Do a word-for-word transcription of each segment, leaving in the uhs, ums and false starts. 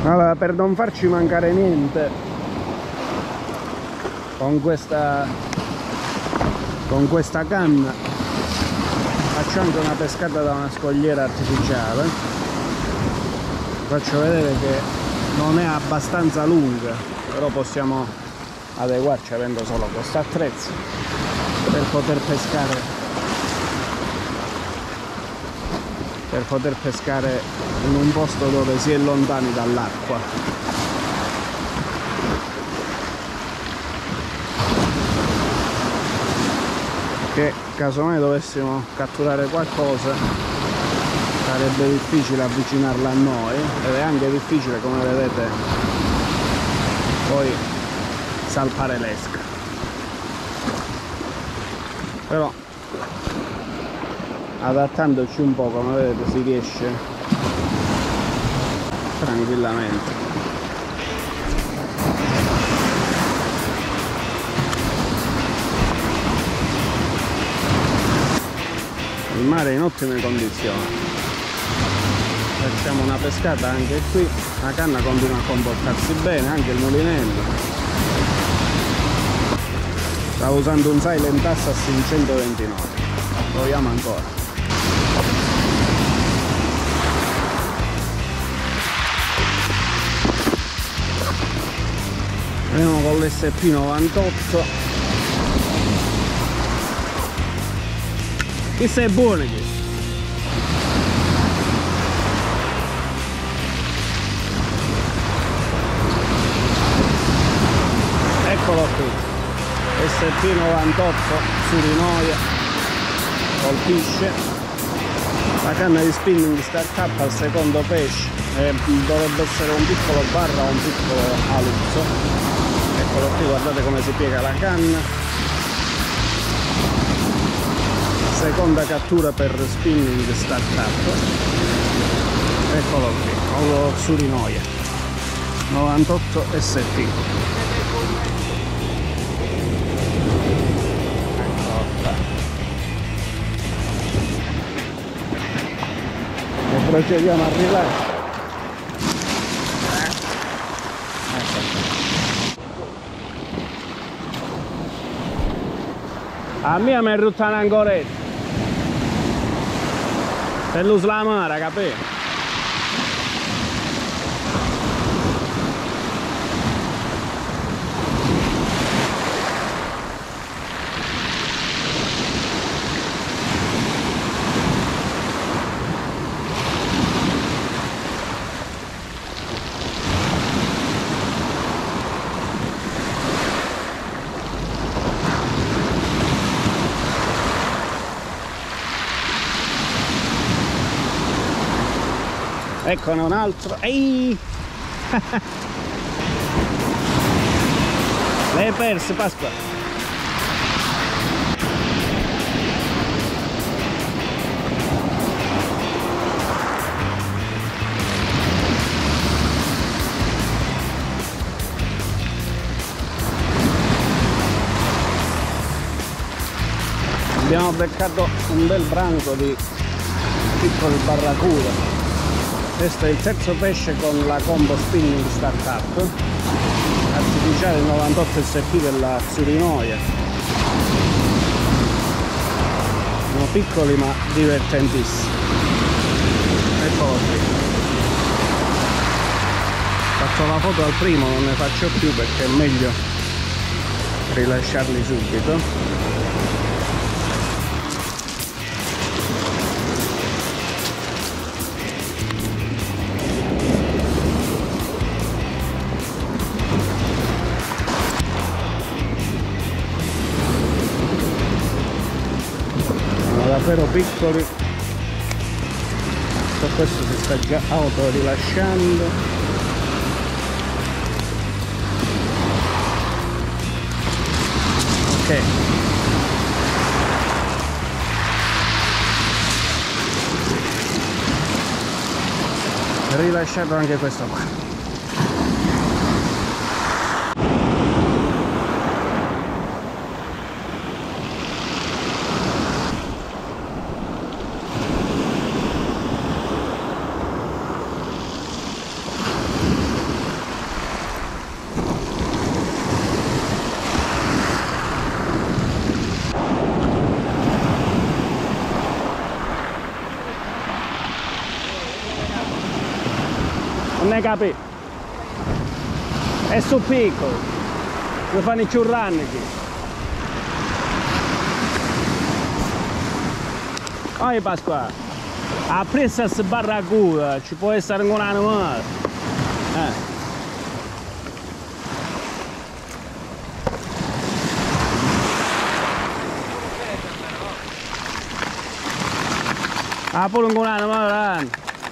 Allora, per non farci mancare niente con questa con questa canna faccio anche una pescata da una scogliera artificiale. Faccio vedere che non è abbastanza lunga, però possiamo adeguarci avendo solo questo attrezzo per poter pescare per poter pescare in un posto dove si è lontani dall'acqua. Che casomai dovessimo catturare qualcosa sarebbe difficile avvicinarla a noi, ed è anche difficile, come vedete, poi salpare l'esca. Però adattandoci un po', come vedete, si riesce tranquillamente. Il mare è in ottime condizioni. Facciamo una pescata anche qui, la canna continua a comportarsi bene, anche il mulinello. Stavo usando un Silent Assassin centoventinove. Proviamo ancora. Andiamo con l'S P novantotto. Questo è buono, questo. Eccolo qui, S P novantotto Surinoia, colpisce. La canna di spinning startup al secondo pesce, eh, dovrebbe essere un piccolo barra o un piccolo aluzzo. Eccolo qui, guardate come si piega la canna. Seconda cattura per spinning startup. Eccolo qui, lo Surinoia novantotto S T. Eccolo qua. E procediamo a rilascio. A mia mi è rutta una ancoretta. Per lo slamare, capito? Eccone un altro. Ehi! L'hai perso, Pasqua. Abbiamo beccato un bel branco di piccoli barracuda. Questo è il terzo pesce con la combo spinning startup artificiale novantotto S P della Surinoia. Sono piccoli ma divertentissimi. Eccolo qui. Ho fatto la foto al primo, non ne faccio più perché è meglio rilasciarli subito. Davvero piccoli. Questo si sta già auto rilasciando. Ok, rilasciato anche questo qua. Non ne capi? È su piccolo. Lo fanno i ciurranni qui. Oi Pasqua, a pressa si barracuda, ci può essere un animale. Eh. Ah, pure un animale.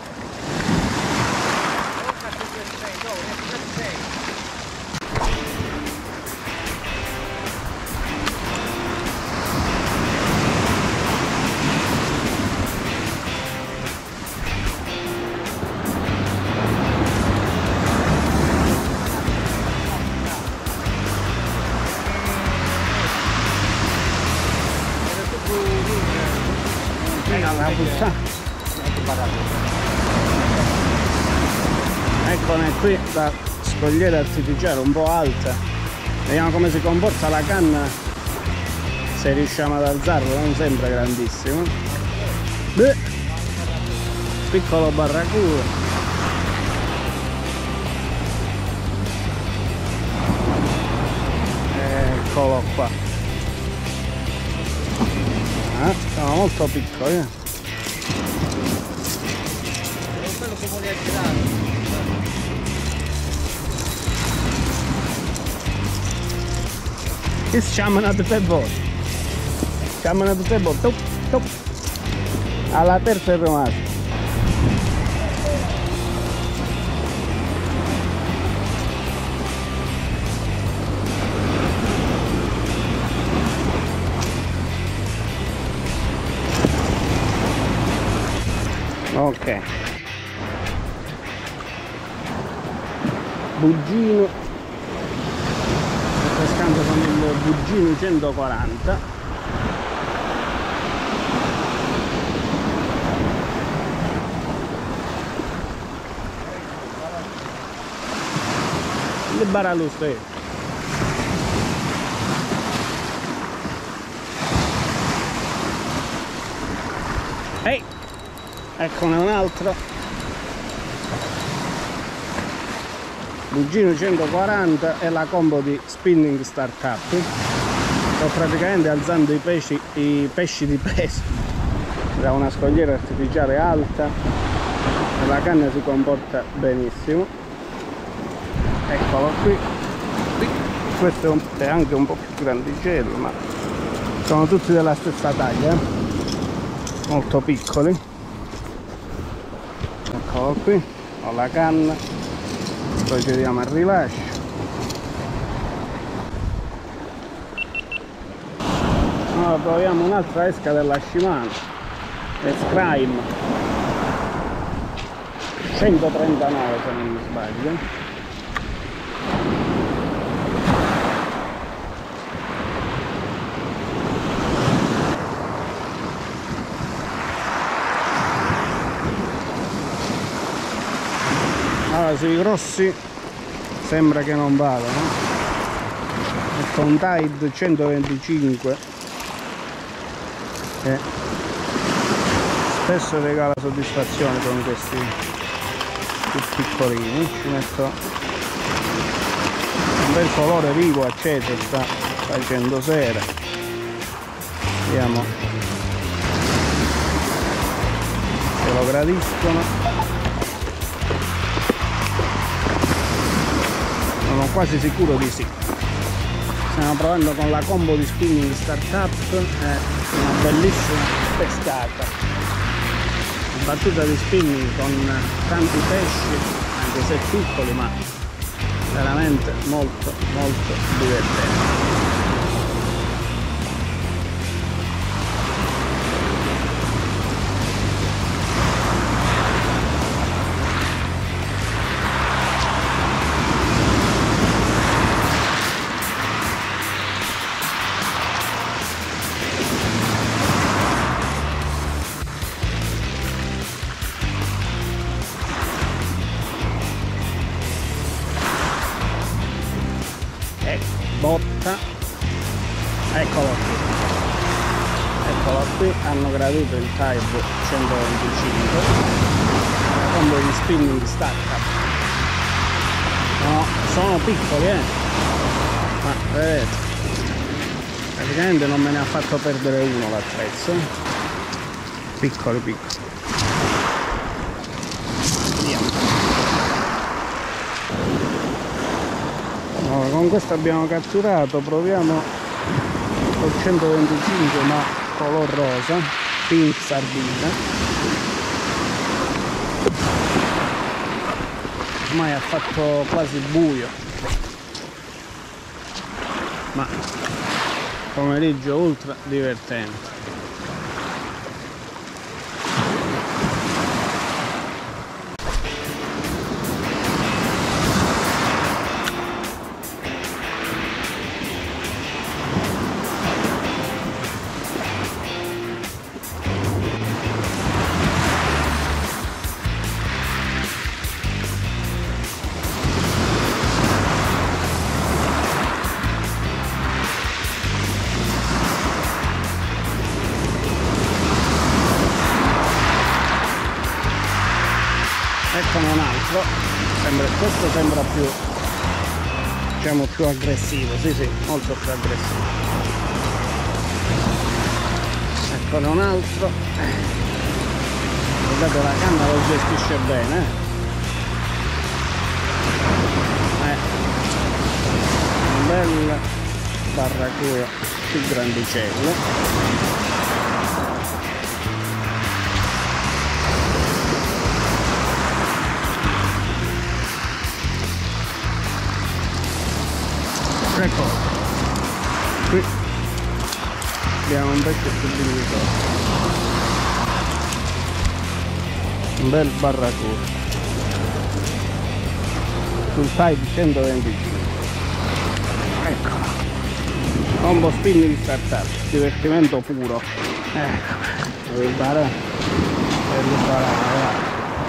Eccone qui la scogliera artificiale un po' alta, vediamo come si comporta la canna se riusciamo ad alzarlo, non sembra grandissimo. Beh, piccolo barracuda. Eccolo qua. Eh, sono molto piccoli, eh. E si chiamano tutte e due, si chiamano tutte e due, top, top. Alla terza è rimasto. Ok, Bugino, sto pescando con il Bugino centoquaranta. Il baralusto è ehi, eccone un altro Bugino centoquaranta e la combo di Spinning Startup. Sto praticamente alzando i pesci, i pesci di peso da una scogliera artificiale alta e la canna si comporta benissimo. Eccolo qui, questo è, un, è anche un po' più grandicello, ma sono tutti della stessa taglia, eh? Molto piccoli. Eccolo qui, ho la canna, procediamo al rilascio. Ora proviamo un'altra esca della Shimano, Escrime centotrentanove se non mi sbaglio. Allora, sui grossi sembra che non vada, no? Ecco un Tide centoventicinque che spesso regala soddisfazione con questi più piccolini. Ci metto un bel colore vivo, acceso, sta facendo sera. Vediamo se lo gradiscono. Sono quasi sicuro di sì. Stiamo provando con la combo di Spinning Startup, è una bellissima pescata, battuta di spinning con tanti pesci, anche se piccoli, ma veramente molto molto divertente. Botta, eccolo qui, eccolo qui, hanno gradito il Tide centoventicinque, la combo di Spinning Startup. No, sono piccoli, eh. Ma vedete, praticamente non me ne ha fatto perdere uno l'attrezzo. Piccoli piccoli. Vediamo. No, con questo abbiamo catturato, proviamo col centoventicinque ma color rosa, pink sardina. Ormai ha fatto quasi buio, ma pomeriggio ultra divertente. Eccone un altro, sembra, questo sembra più, diciamo, più aggressivo, sì sì, molto più aggressivo. Eccone un altro, guardate, la canna lo gestisce bene, eh. Un bel barracuda più grandicello. Ecco, qui abbiamo un vecchio stabilitore, un bel barracuda sul type centoventicinque. Eccolo, combo spinning startup, divertimento puro. Ecco, devo imparare per imparare.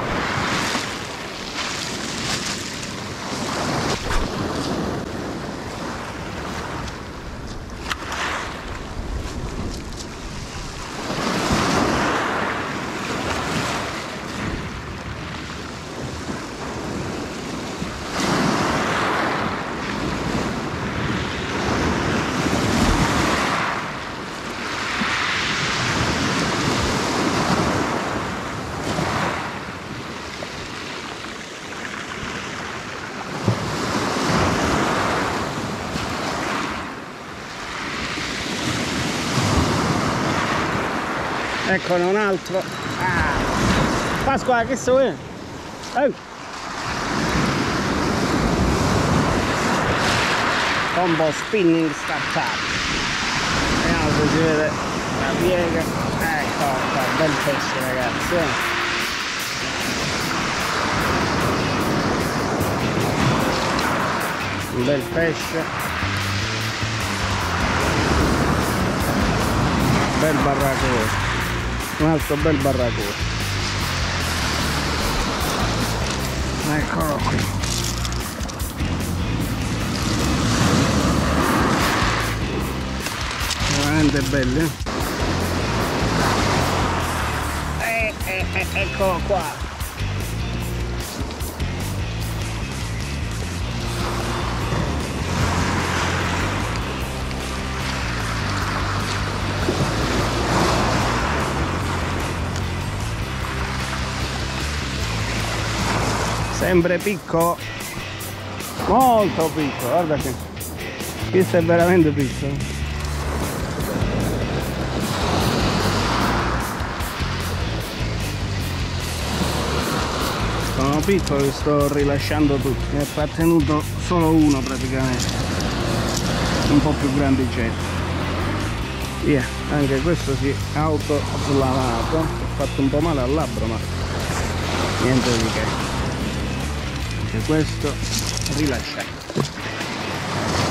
Eccone un altro. Ah. Pasqua, che so è? Oh. Combo spinning startup. Vediamo se si vede la piega. Ecco qua, bel pesce ragazzi. Eh. Un bel pesce. Bel barracuda. Un altro bel barracuda. Eccolo qui. Veramente belli, eh? Eh, eh, eh, eccolo qua. Sempre piccolo, molto piccolo, guarda che questo è veramente piccolo. Sono piccoli, sto rilasciando tutti, ne è trattenuto solo uno praticamente, un po' più grandicello. Via, anche questo si è auto-slavato, ho fatto un po' male al labbro ma niente di che. Questo rilasciato.